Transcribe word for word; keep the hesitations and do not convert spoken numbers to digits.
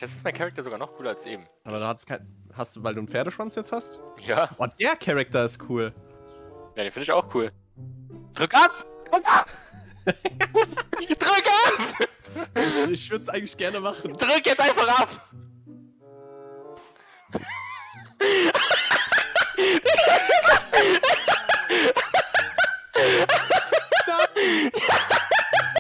Jetzt ist mein Charakter sogar noch cooler als eben. Aber da hat's kein. Hast du, weil du einen Pferdeschwanz jetzt hast? Ja. Oh, der Charakter ist cool. Ja, den finde ich auch cool. Drück ab! Drück ab! Drück ab! Ich, ich würde es eigentlich gerne machen. Drück jetzt einfach ab!